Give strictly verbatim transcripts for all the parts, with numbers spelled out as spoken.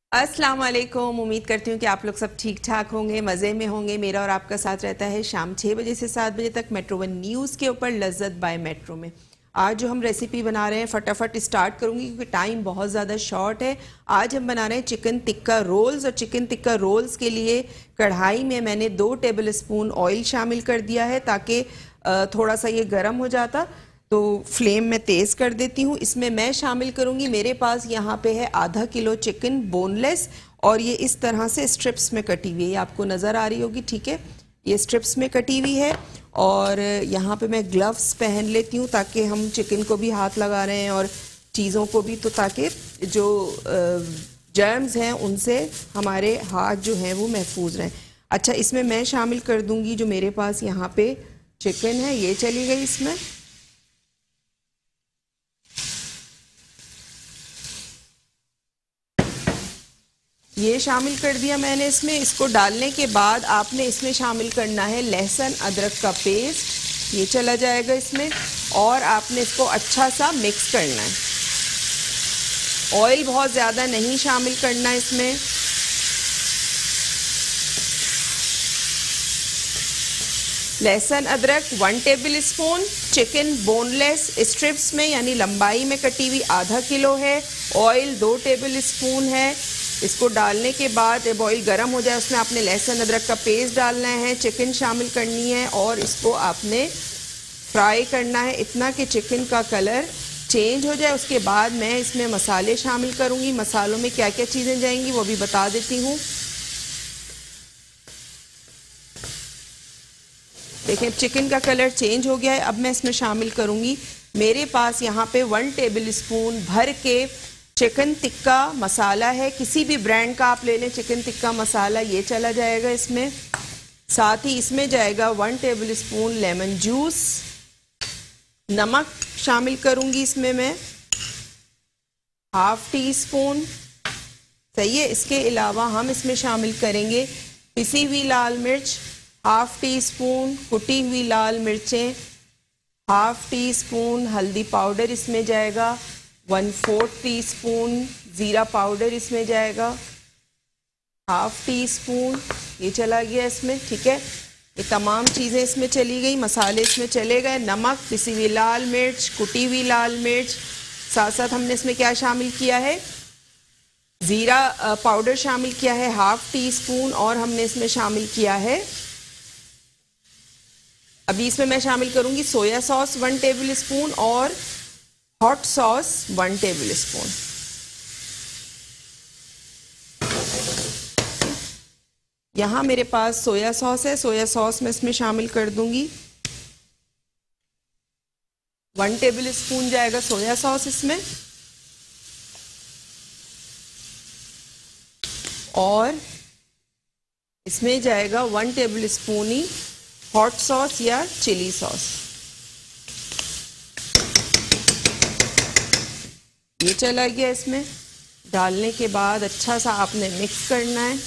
अस्सलाम वालेकुम। उम्मीद करती हूँ कि आप लोग सब ठीक ठाक होंगे, मज़े में होंगे। मेरा और आपका साथ रहता है शाम छः बजे से सात बजे तक मेट्रो वन न्यूज़ के ऊपर लज्जत बाय मेट्रो में। आज जो हम रेसिपी बना रहे हैं फटाफट स्टार्ट करूँगी क्योंकि टाइम बहुत ज़्यादा शॉर्ट है। आज हम बना रहे हैं चिकन टिक्का रोल्स, और चिकन टिक्का रोल्स के लिए कढ़ाई में मैंने दो टेबल स्पून ऑयल शामिल कर दिया है ताकि थोड़ा सा ये गर्म हो जाता। तो फ्लेम में तेज़ कर देती हूँ। इसमें मैं शामिल करूँगी, मेरे पास यहाँ पे है आधा किलो चिकन बोनलेस, और ये इस तरह से स्ट्रिप्स में कटी हुई है, ये आपको नज़र आ रही होगी, ठीक है। ये स्ट्रिप्स में कटी हुई है। और यहाँ पे मैं ग्लव्स पहन लेती हूँ ताकि हम चिकन को भी हाथ लगा रहे हैं और चीज़ों को भी, तो ताकि जो जर्म्स हैं उनसे हमारे हाथ जो हैं वो महफूज रहें। अच्छा, इसमें मैं शामिल कर दूँगी जो मेरे पास यहाँ पे चिकन है, ये चली गई इसमें। ये शामिल कर दिया मैंने इसमें। इसको डालने के बाद आपने इसमें शामिल करना है लहसुन अदरक का पेस्ट, ये चला जाएगा इसमें, और आपने इसको अच्छा सा मिक्स करना है। ऑयल बहुत ज़्यादा नहीं शामिल करना इसमें। लहसुन अदरक one tablespoon, chicken boneless strips में यानी लंबाई में कटी हुई आधा किलो है, ऑयल दो टेबल स्पून है। इसको डालने के बाद जब ऑयल गर्म हो जाए उसमें आपने लहसुन अदरक का पेस्ट डालना है, चिकन शामिल करनी है और इसको आपने फ्राई करना है इतना कि चिकन का कलर चेंज हो जाए। उसके बाद मैं इसमें मसाले शामिल करूंगी। मसालों में क्या क्या चीज़ें जाएंगी वो भी बता देती हूँ। देखिए चिकन का कलर चेंज हो गया है। अब मैं इसमें शामिल करूंगी, मेरे पास यहाँ पे वन टेबल स्पून भर के चिकन टिक्का मसाला है, किसी भी ब्रांड का आप ले लें चिकन टिक्का मसाला, ये चला जाएगा इसमें। साथ ही इसमें जाएगा one tablespoon lemon juice. नमक शामिल करूंगी इसमें मैं हाफ टी स्पून, सही है। इसके अलावा हम इसमें शामिल करेंगे पिसी हुई लाल मिर्च हाफ टी स्पून, कुटी हुई लाल मिर्चें हाफ टी स्पून, हल्दी पाउडर इसमें जाएगा, वन फोर्थ टी स्पून ज़ीरा पाउडर इसमें जाएगा, हाफ टी स्पून, ये चला गया इसमें, ठीक है। ये तमाम चीज़ें इसमें चली गई, मसाले इसमें चले गए। नमक, पिसी हुई लाल मिर्च, कुटी हुई लाल मिर्च, साथ साथ हमने इसमें क्या शामिल किया है, ज़ीरा पाउडर शामिल किया है हाफ टी स्पून, और हमने इसमें शामिल किया है, अभी इसमें मैं शामिल करूँगी soya sauce one tablespoon और hot sauce one tablespoon. यहाँ मेरे पास सोया सॉस है, सोया सॉस मैं इसमें शामिल कर दूंगी, वन टेबल स्पून जाएगा सोया सॉस इसमें, और इसमें जाएगा वन टेबल स्पून ही हॉट सॉस या चिली सॉस, ये चला गया इसमें। डालने के बाद अच्छा सा आपने मिक्स करना है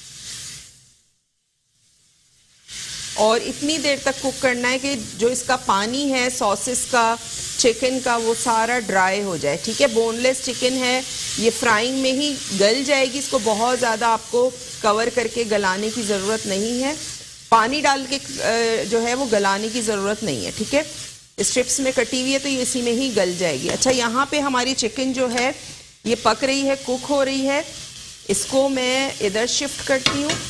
और इतनी देर तक कुक करना है कि जो इसका पानी है सॉसेस का, चिकन का, वो सारा ड्राई हो जाए, ठीक है। बोनलेस चिकन है, ये फ्राइंग में ही गल जाएगी, इसको बहुत ज़्यादा आपको कवर करके गलाने की ज़रूरत नहीं है, पानी डाल के जो है वो गलाने की ज़रूरत नहीं है, ठीक है। स्ट्रिप्स में कटी हुई है तो ये इसी में ही गल जाएगी। अच्छा, यहाँ पे हमारी चिकन जो है ये पक रही है, कुक हो रही है, इसको मैं इधर शिफ्ट करती हूँ,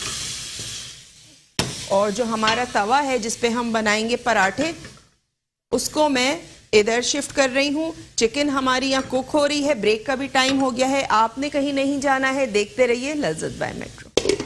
और जो हमारा तवा है जिस पे हम बनाएंगे पराठे उसको मैं इधर शिफ्ट कर रही हूँ। चिकन हमारी यहाँ कुक हो रही है, ब्रेक का भी टाइम हो गया है, आपने कहीं नहीं जाना है, देखते रहिए लज्जत बाय मेट्रो।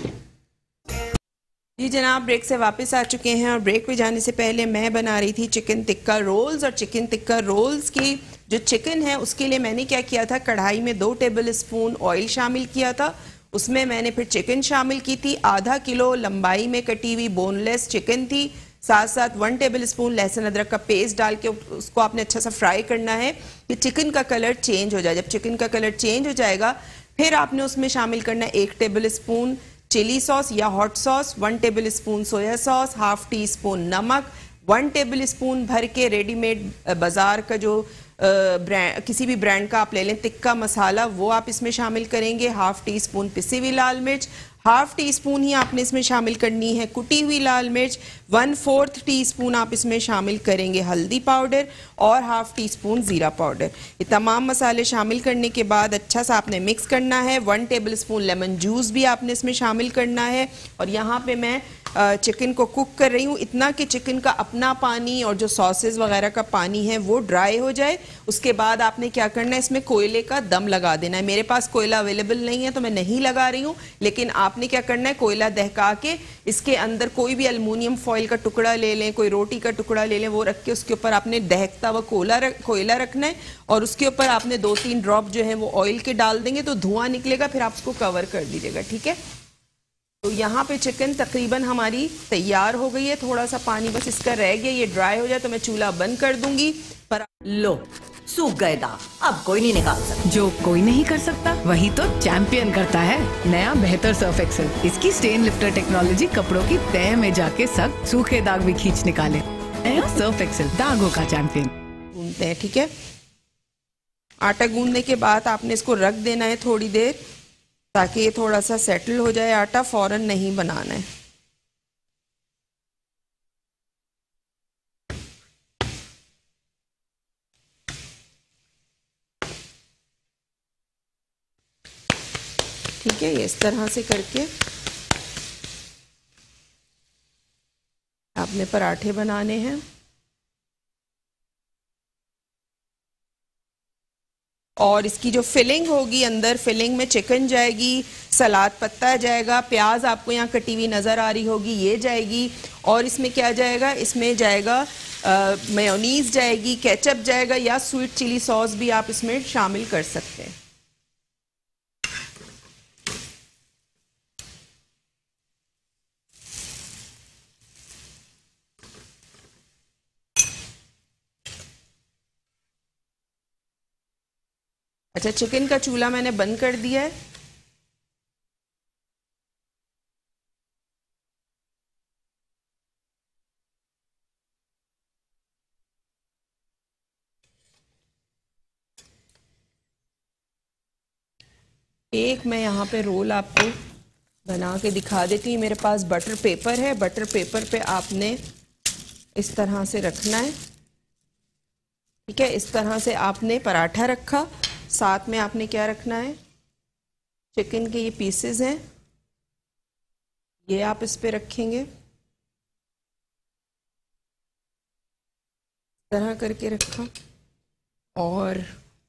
जी जनाब, ब्रेक से वापस आ चुके हैं, और ब्रेक पे जाने से पहले मैं बना रही थी चिकन टिक्का रोल्स, और चिकन टिक्का रोल्स की जो चिकन है उसके लिए मैंने क्या किया था, कढ़ाई में दो टेबल स्पून ऑयल शामिल किया था, उसमें मैंने फिर चिकन शामिल की थी, आधा किलो लंबाई में कटी हुई बोनलेस चिकन थी, साथ साथ वन टेबल स्पून लहसुन अदरक का पेस्ट डाल के उसको आपने अच्छा सा फ्राई करना है कि चिकन का कलर चेंज हो जाए। जब चिकन का कलर चेंज हो जाएगा फिर आपने उसमें शामिल करना है एक टेबल स्पून चिली सॉस या hot sauce, one tablespoon soya sauce, half teaspoon नमक, वन टेबल स्पून भर के रेडीमेड बाज़ार का जो ब्रांड, किसी भी ब्रांड का आप ले लें, तिक्का मसाला, वो आप इसमें शामिल करेंगे। हाफ टी स्पून पिसी हुई लाल मिर्च, हाफ टी स्पून ही आपने इसमें शामिल करनी है कुटी हुई लाल मिर्च, वन फोर्थ टी स्पून आप इसमें शामिल करेंगे हल्दी पाउडर और हाफ टी स्पून ज़ीरा पाउडर। ये तमाम मसाले शामिल करने के बाद अच्छा सा आपने मिक्स करना है। One tablespoon lemon juice भी आपने इसमें शामिल करना है। और यहाँ पे मैं चिकन को कुक कर रही हूँ इतना कि चिकन का अपना पानी और जो सॉसेस वगैरह का पानी है वो ड्राई हो जाए। उसके बाद आपने क्या करना है, इसमें कोयले का दम लगा देना है। मेरे पास कोयला अवेलेबल नहीं है तो मैं नहीं लगा रही हूँ, लेकिन आपने क्या करना है, कोयला दहका के इसके अंदर कोई भी एल्युमिनियम फॉइल का टुकड़ा ले लें, कोई रोटी का टुकड़ा ले लें, वो रख के उसके ऊपर आपने दहकता हुआ कोयला रख कोयला रखना है और उसके ऊपर आपने दो तीन ड्रॉप जो है वो ऑयल के डाल देंगे तो धुआं निकलेगा, फिर आप उसको कवर कर दीजिएगा। ठीक है, तो यहाँ पे चिकन तकरीबन हमारी तैयार हो गई है। थोड़ा सा पानी बस इसका रह गया, ये ड्राई हो जाए तो मैं चूल्हा बंद कर दूंगी। पर लो सूख गए दाग, अब कोई नहीं निकाल सकता। जो कोई नहीं कर सकता वही तो चैंपियन करता है। नया बेहतर सर्फ एक्सेल, इसकी स्टेन लिफ्टर टेक्नोलॉजी कपड़ों की तह में जाके सख्त सूखे दाग भी खींच निकाले। नया सर्फ एक्सेल, दागों का चैंपियन। गूंदते हैं, ठीक है। आटा गूंदने के बाद आपने इसको रख देना है थोड़ी देर, ताकि ये थोड़ा सा सेटल हो जाए। आटा फौरन नहीं बनाना है। ठीक है, ये इस तरह से करके आपने पराठे बनाने हैं। और इसकी जो फिलिंग होगी, अंदर फिलिंग में चिकन जाएगी, सलाद पत्ता जाएगा, प्याज आपको यहाँ कटी हुई नज़र आ रही होगी, ये जाएगी। और इसमें क्या जाएगा, इसमें जाएगा मेयोनीज जाएगी, केचप जाएगा, या स्वीट चिली सॉस भी आप इसमें शामिल कर सकते हैं। अच्छा, चिकन का चूल्हा मैंने बंद कर दिया है। एक मैं यहाँ पे रोल आपको बना के दिखा देती हूँ। मेरे पास बटर पेपर है, बटर पेपर पे आपने इस तरह से रखना है। ठीक है, इस तरह से आपने पराठा रखा, साथ में आपने क्या रखना है, चिकन के ये पीसेस हैं, ये आप इस पे रखेंगे, इस तरह करके रखा। और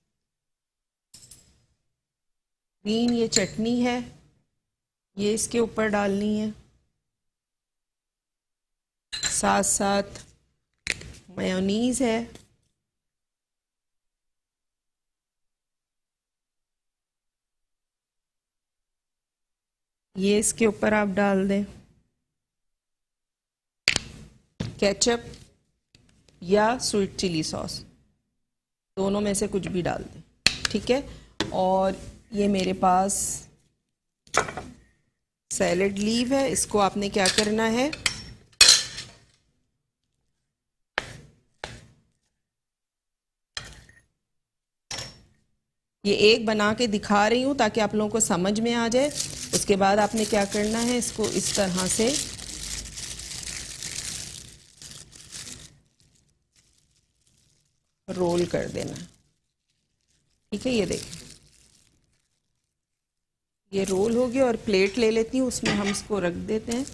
ग्रीन ये चटनी है, ये इसके ऊपर डालनी है। साथ साथ मेयोनीज है, ये इसके ऊपर आप डाल दें। केचप या स्वीट चिली सॉस, दोनों में से कुछ भी डाल दें। ठीक है, और ये मेरे पास सैलेड लीव है, इसको आपने क्या करना है, ये एक बना के दिखा रही हूँ ताकि आप लोगों को समझ में आ जाए। उसके बाद आपने क्या करना है, इसको इस तरह से रोल कर देना। ठीक है, ये देखिए ये रोल हो गया। और प्लेट ले लेती हूँ, उसमें हम इसको रख देते हैं।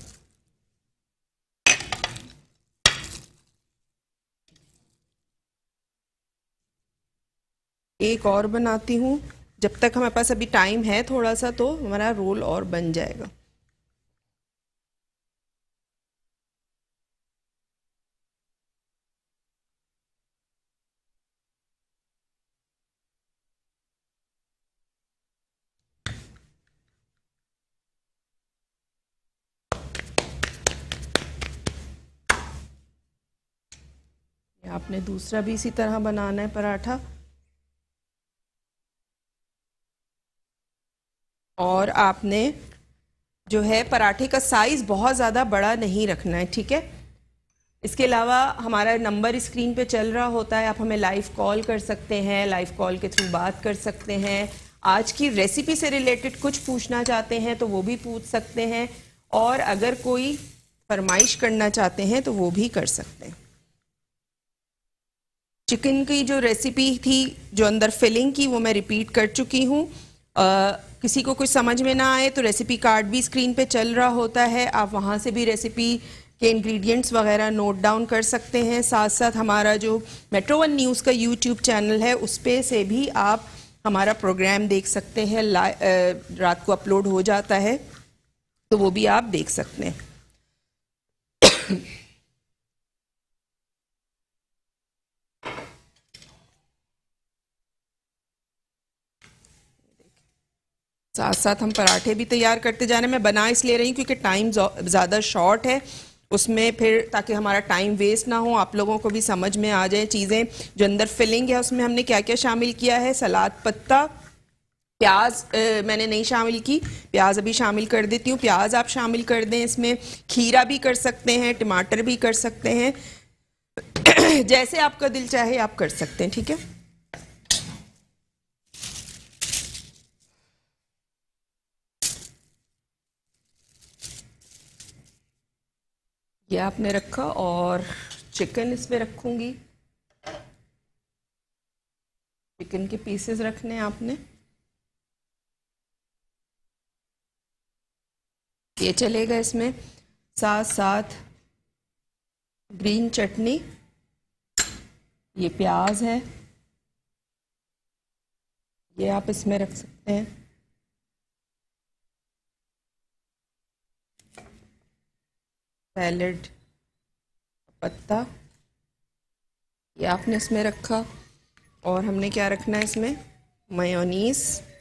एक और बनाती हूँ, जब तक हमारे पास अभी टाइम है थोड़ा सा, तो हमारा रोल और बन जाएगा। आपने दूसरा भी इसी तरह बनाना है पराठा। और आपने जो है पराठे का साइज बहुत ज़्यादा बड़ा नहीं रखना है। ठीक है, इसके अलावा हमारा नंबर स्क्रीन पे चल रहा होता है, आप हमें लाइव कॉल कर सकते हैं, लाइव कॉल के थ्रू बात कर सकते हैं। आज की रेसिपी से रिलेटेड कुछ पूछना चाहते हैं तो वो भी पूछ सकते हैं, और अगर कोई फरमाइश करना चाहते हैं तो वो भी कर सकते हैं। चिकन की जो रेसिपी थी जो अंदर फिलिंग की, वो मैं रिपीट कर चुकी हूँ। किसी को कुछ समझ में ना आए तो रेसिपी कार्ड भी स्क्रीन पे चल रहा होता है, आप वहाँ से भी रेसिपी के इंग्रेडिएंट्स वगैरह नोट डाउन कर सकते हैं। साथ साथ हमारा जो मेट्रो वन न्यूज़ का यूट्यूब चैनल है उस पे से भी आप हमारा प्रोग्राम देख सकते हैं, रात को अपलोड हो जाता है तो वो भी आप देख सकते हैं। साथ साथ हम पराठे भी तैयार करते जा रहे हैं। मैं बना इसलिए रही हूँ क्योंकि टाइम ज़्यादा शॉर्ट है उसमें, फिर ताकि हमारा टाइम वेस्ट ना हो, आप लोगों को भी समझ में आ जाए चीज़ें। जो अंदर फिलिंग है उसमें हमने क्या क्या शामिल किया है, सलाद पत्ता, प्याज मैंने नहीं शामिल की, प्याज अभी शामिल कर देती हूँ। प्याज आप शामिल कर दें इसमें, खीरा भी कर सकते हैं, टमाटर भी कर सकते हैं, जैसे आपका दिल चाहे आप कर सकते हैं, ठीक है। ये आपने रखा और चिकन इसमें रखूंगी, चिकन के पीसेस रखने आपने, ये चलेगा इसमें। साथ साथ ग्रीन चटनी, ये प्याज है, ये आप इसमें रख सकते हैं। सैलड पत्ता, ये आपने इसमें रखा, और हमने क्या रखना है इसमें, मेयोनीज,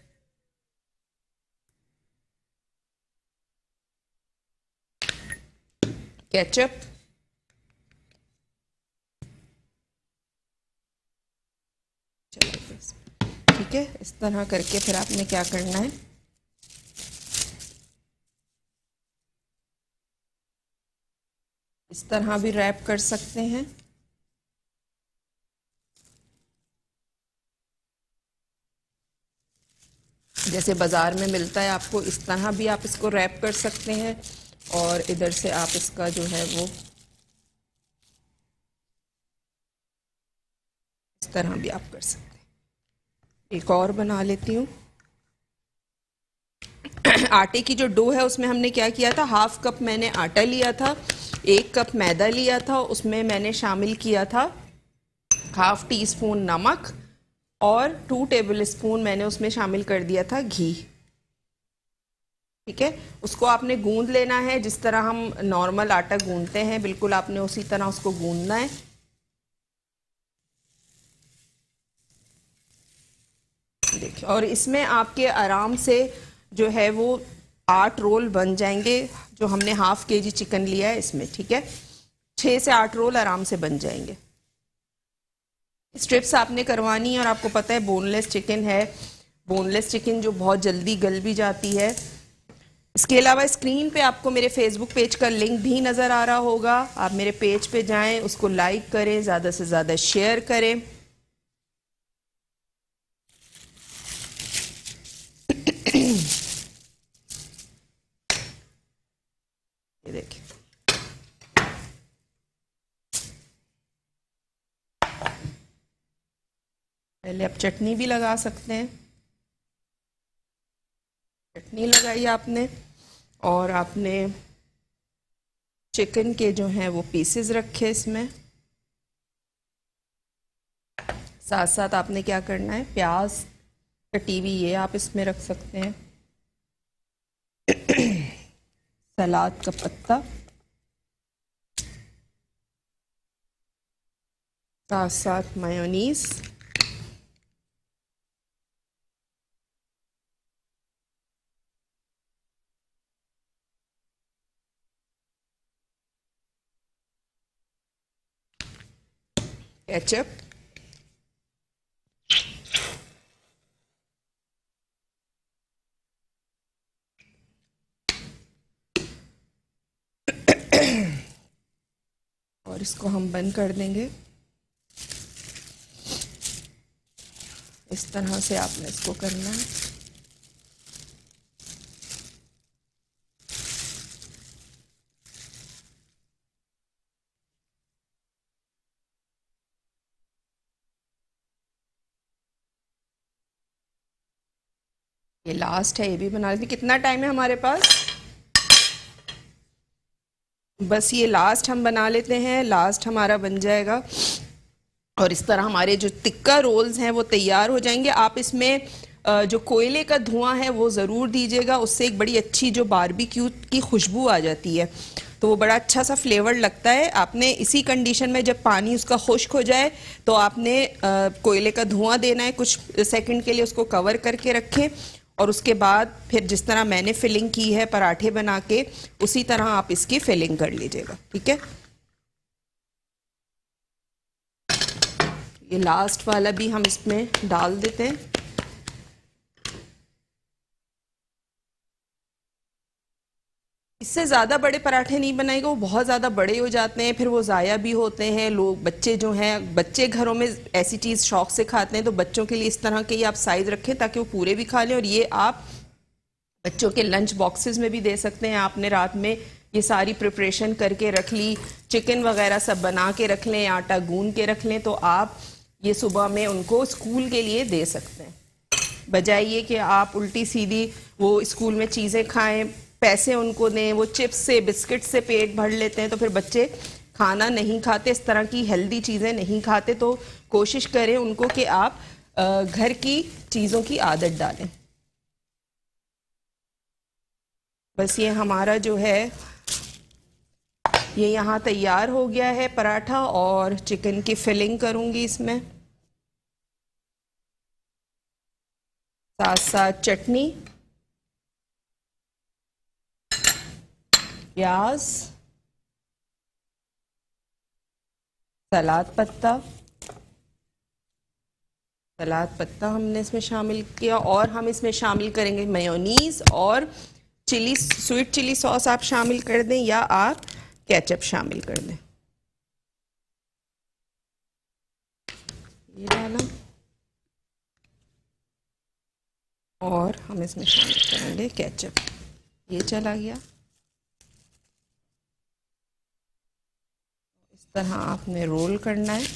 केचप, ठीक है। इस तरह करके फिर आपने क्या करना है, इस तरह भी रैप कर सकते हैं। जैसे बाज़ार में मिलता है आपको, इस तरह भी आप इसको रैप कर सकते हैं, और इधर से आप इसका जो है वो इस तरह भी आप कर सकते हैं। एक और बना लेती हूँ। आटे की जो डो है उसमें हमने क्या किया था, हाफ कप मैंने आटा लिया था, एक कप मैदा लिया था, उसमें मैंने शामिल किया था हाफ टी स्पून नमक, और टू टेबल स्पून मैंने उसमें शामिल कर दिया था घी, ठीक है। उसको आपने गूंद लेना है जिस तरह हम नॉर्मल आटा गूंदते हैं, बिल्कुल आपने उसी तरह उसको गूंदना है। देखिए, और इसमें आपके आराम से जो है वो आठ रोल बन जाएंगे, जो हमने हाफ के जी चिकन लिया है इसमें, ठीक है। छः से आठ रोल आराम से बन जाएंगे। स्ट्रिप्स आपने करवानी है, और आपको पता है बोनलेस चिकन है, बोनलेस चिकन जो बहुत जल्दी गल भी जाती है। इसके अलावा स्क्रीन पे आपको मेरे फेसबुक पेज का लिंक भी नज़र आ रहा होगा, आप मेरे पेज पे जाएं, उसको लाइक करें, ज़्यादा से ज़्यादा शेयर करें। ये देखिए, पहले आप चटनी भी लगा सकते हैं, चटनी लगाई आपने, और आपने चिकन के जो हैं वो पीसेस रखे इसमें। साथ साथ आपने क्या करना है, प्याज कटी हुई ये आप इसमें रख सकते हैं, सलाद का पत्ता, साथ साथ मेयोनीज, केचप, और और इसको हम बंद कर देंगे। इस तरह से आपने इसको करना है। ये लास्ट है, ये भी बना लेते। कितना टाइम है हमारे पास? बस ये लास्ट हम बना लेते हैं, लास्ट हमारा बन जाएगा और इस तरह हमारे जो टिक्का रोल्स हैं वो तैयार हो जाएंगे। आप इसमें जो कोयले का धुआं है वो ज़रूर दीजिएगा, उससे एक बड़ी अच्छी जो बारबेक्यू की खुशबू आ जाती है, तो वो बड़ा अच्छा सा फ्लेवर लगता है। आपने इसी कंडीशन में जब पानी उसका खुश्क हो जाए तो आपने कोयले का धुआं देना है, कुछ सेकंड के लिए उसको कवर करके रखें और उसके बाद फिर जिस तरह मैंने फिलिंग की है पराठे बना के, उसी तरह आप इसकी फिलिंग कर लीजिएगा। ठीक है, ये लास्ट वाला भी हम इसमें डाल देते हैं। इससे ज़्यादा बड़े पराठे नहीं बनाएगा, वो बहुत ज़्यादा बड़े हो जाते हैं, फिर वो ज़ाया भी होते हैं। लोग बच्चे जो हैं, बच्चे घरों में ऐसी चीज़ शौक से खाते हैं, तो बच्चों के लिए इस तरह के ही आप साइज़ रखें ताकि वो पूरे भी खा लें। और ये आप बच्चों के लंच बॉक्सेस में भी दे सकते हैं। आपने रात में ये सारी प्रिपरेशन करके रख ली, चिकन वगैरह सब बना के रख लें, आटा गूंद के रख लें, तो आप ये सुबह में उनको स्कूल के लिए दे सकते हैं। बजाय ये कि आप उल्टी सीधी वो स्कूल में चीज़ें खाएं, पैसे उनको दें, वो चिप्स से बिस्किट से पेट भर लेते हैं, तो फिर बच्चे खाना नहीं खाते, इस तरह की हेल्दी चीज़ें नहीं खाते। तो कोशिश करें उनको कि आप घर की चीज़ों की आदत डालें। बस ये हमारा जो है ये यहाँ तैयार हो गया है पराठा, और चिकन की फिलिंग करूँगी इसमें, साथ साथ चटनी, प्याज, सलाद पत्ता, सलाद पत्ता हमने इसमें शामिल किया, और हम इसमें शामिल करेंगे मेयोनीज और चिली, स्वीट चिली सॉस आप शामिल कर दें या आप केचप शामिल कर दें। ये डाला और हम इसमें शामिल करेंगे केचप। ये चला गया। इस तरह आपने रोल करना है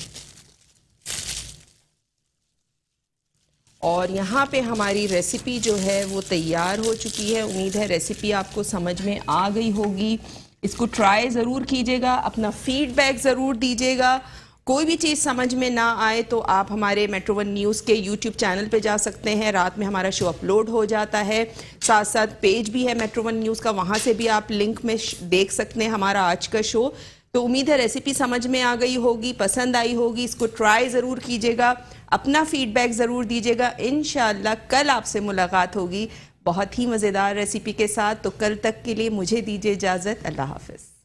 और यहाँ पे हमारी रेसिपी जो है वो तैयार हो चुकी है। उम्मीद है रेसिपी आपको समझ में आ गई होगी। इसको ट्राई ज़रूर कीजिएगा, अपना फीडबैक ज़रूर दीजिएगा। कोई भी चीज़ समझ में ना आए तो आप हमारे मेट्रो वन न्यूज़ के यूट्यूब चैनल पे जा सकते हैं, रात में हमारा शो अपलोड हो जाता है। साथ साथ पेज भी है मेट्रो वन न्यूज़ का, वहाँ से भी आप लिंक में देख सकते हैं हमारा आज का शो। तो उम्मीद है रेसिपी समझ में आ गई होगी, पसंद आई होगी। इसको ट्राई ज़रूर कीजिएगा, अपना फीडबैक ज़रूर दीजिएगा। इंशाअल्लाह कल आपसे मुलाकात होगी बहुत ही मज़ेदार रेसिपी के साथ। तो कल तक के लिए मुझे दीजिए इजाज़त। अल्लाह हाफ़िज़।